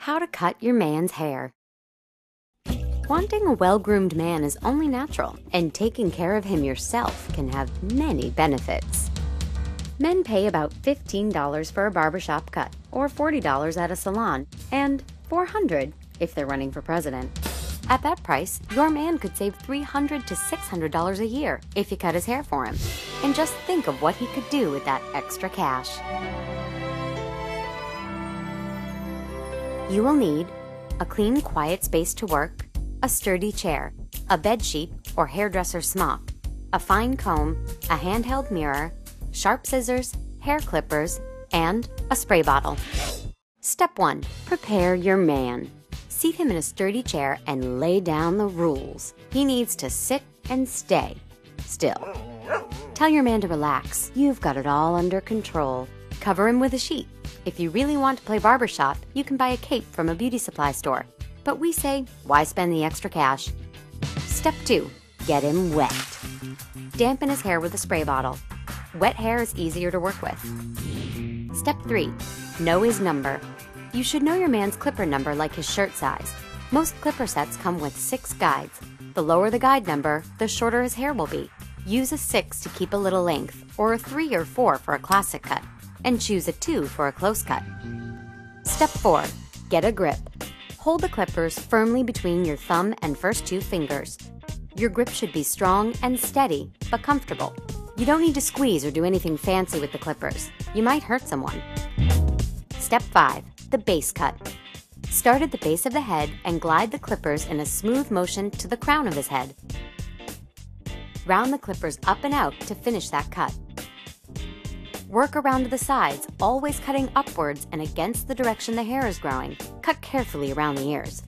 How to cut your man's hair. Wanting a well-groomed man is only natural, and taking care of him yourself can have many benefits. Men pay about $15 for a barbershop cut, or $40 at a salon, and $400 if they're running for president. At that price, your man could save $300 to $600 a year if you cut his hair for him. And just think of what he could do with that extra cash. You will need a clean, quiet space to work, a sturdy chair, a bed sheet or hairdresser smock, a fine comb, a handheld mirror, sharp scissors, hair clippers, and a spray bottle. Step 1. Prepare your man. Seat him in a sturdy chair and lay down the rules. He needs to sit and stay still. Tell your man to relax. You've got it all under control. Cover him with a sheet. If you really want to play barbershop, you can buy a cape from a beauty supply store. But we say, why spend the extra cash? Step 2. Get him wet. Dampen his hair with a spray bottle. Wet hair is easier to work with. Step 3. Know his number. You should know your man's clipper number like his shirt size. Most clipper sets come with 6 guides. The lower the guide number, the shorter his hair will be. Use a 6 to keep a little length, or a 3 or 4 for a classic cut, and choose a 2 for a close cut. Step 4. Get a grip. Hold the clippers firmly between your thumb and first 2 fingers. Your grip should be strong and steady, but comfortable. You don't need to squeeze or do anything fancy with the clippers. You might hurt someone. Step 5. The base cut. Start at the base of the head and glide the clippers in a smooth motion to the crown of his head. Round the clippers up and out to finish that cut. Work around to the sides, always cutting upwards and against the direction the hair is growing. Cut carefully around the ears.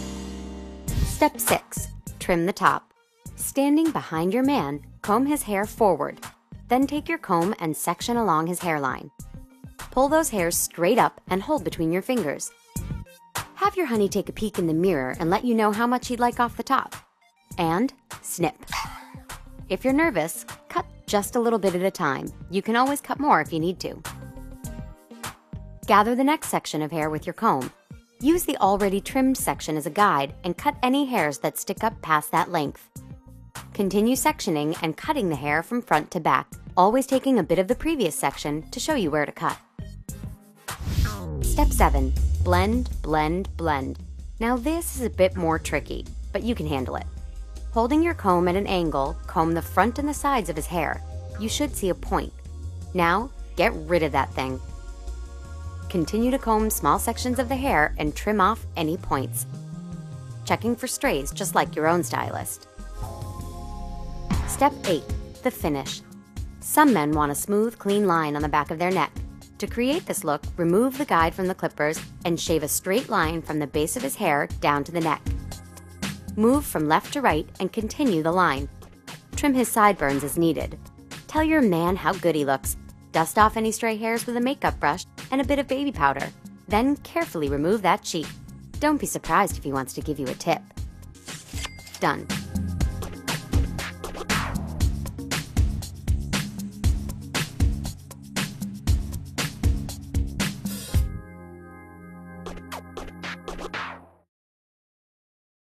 Step 6. Trim the top. Standing behind your man, comb his hair forward. Then take your comb and section along his hairline. Pull those hairs straight up and hold between your fingers. Have your honey take a peek in the mirror and let you know how much he'd like off the top. And snip. If you're nervous, cut just a little bit at a time. You can always cut more if you need to. Gather the next section of hair with your comb. Use the already trimmed section as a guide and cut any hairs that stick up past that length. Continue sectioning and cutting the hair from front to back, always taking a bit of the previous section to show you where to cut. Step 7. Blend, blend, blend. Now this is a bit more tricky, but you can handle it. Holding your comb at an angle, comb the front and the sides of his hair. You should see a point. Now, get rid of that thing. Continue to comb small sections of the hair and trim off any points. Checking for strays just like your own stylist. Step 8. The finish. Some men want a smooth, clean line on the back of their neck. To create this look, remove the guide from the clippers and shave a straight line from the base of his hair down to the neck. Move from left to right and continue the line. Trim his sideburns as needed. Tell your man how good he looks. Dust off any stray hairs with a makeup brush and a bit of baby powder. Then carefully remove that sheet. Don't be surprised if he wants to give you a tip. Done.